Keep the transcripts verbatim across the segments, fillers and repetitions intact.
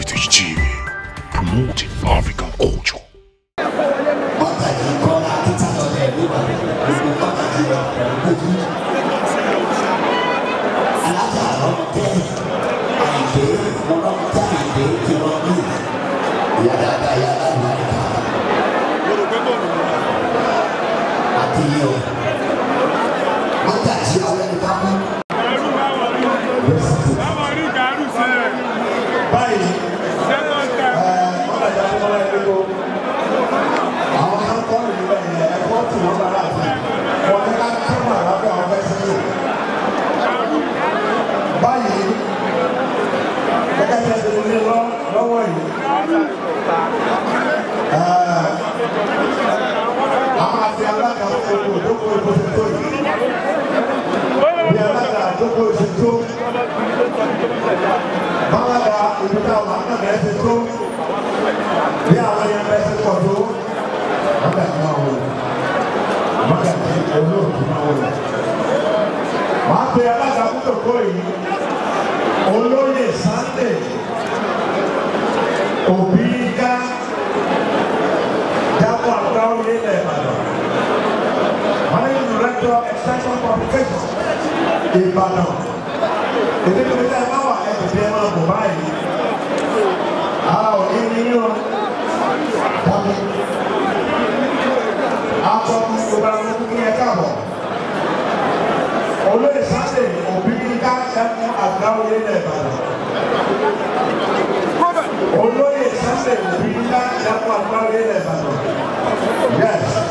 Heritage T V, promoting African culture. Extension publication in Badon. The people that are now at the day of mobile. How in you coming after the Cabo. Always Sunday, Obiga and now in the Badon. Always Sunday, Obiga and now in the Badon. Yes.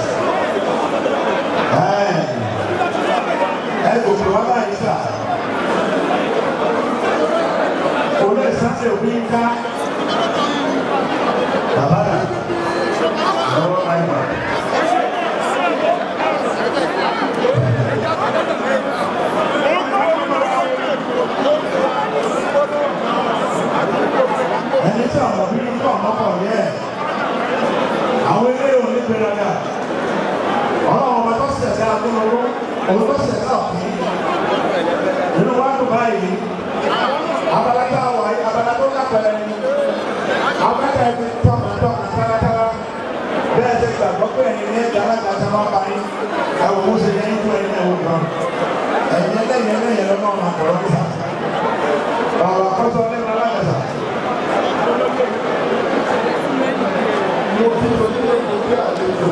Ego Brother Isa. Ole Sase Winka. Babara. No Aiba. And it's all we come up here. I will lay on the Beraga. Oh, my boss said that I'm going to Olùkọ́ ṣẹ̀dá ọ̀kí nínú wá tó báyìí abala tá a wà yìí abala tó lápẹ̀rẹ̀ ni abala ẹ̀mí tọ́kàtọ́kà táratára bẹ́ẹ̀ ṣe gbàgbọ́ pé ẹ̀yin ní ẹ̀dá alágbàtà máa bá yín ẹ̀wọ̀n mo ṣe yẹn fún ẹ̀yin ẹ̀wọ̀n kan ẹ̀yin ẹlẹ́yìn ẹlẹ́yìn lọ́nà ọ̀nà àkọ́rọ́ níta bàbá àkọ́sọ́ lẹ́nu alágbàtà. Mo fi onílé ìgbé àlejò.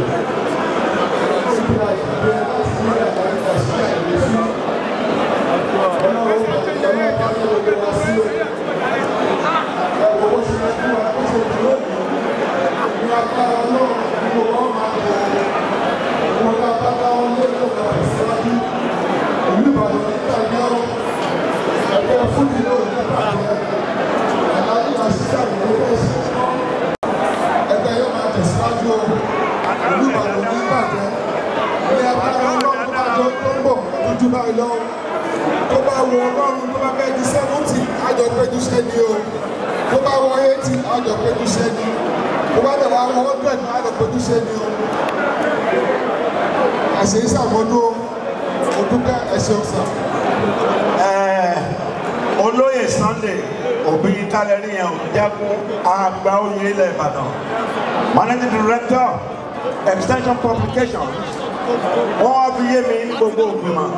Olóyè Sunday Obi Kaleriyan Jagun Agba Oyè ilẹ̀ Ìbàdàn, Managing Director, Extension Publications. Wọ́n wá fi yé mi ní gbogbo ògbìmọ̀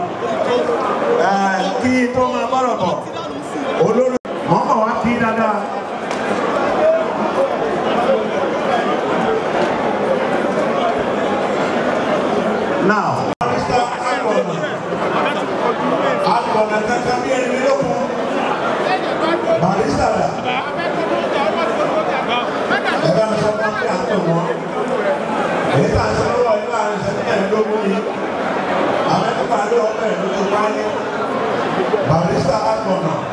kí tó máa bọ̀rọ̀ bọ̀ olórí wọ́n bọ̀ wá kí dáadáa. Now, Barista da. Ẹgbẹ́ mi sọ fún mi àtọ̀ wọn. Èyí tà ń sọ̀rọ̀ ìlú àrùn ìṣẹ́lẹ̀ ìlógún ni. Àwọn ẹgbẹ́ pàdé ọ̀pẹ̀ ló ti wáyé. Barista Agbọ̀nà.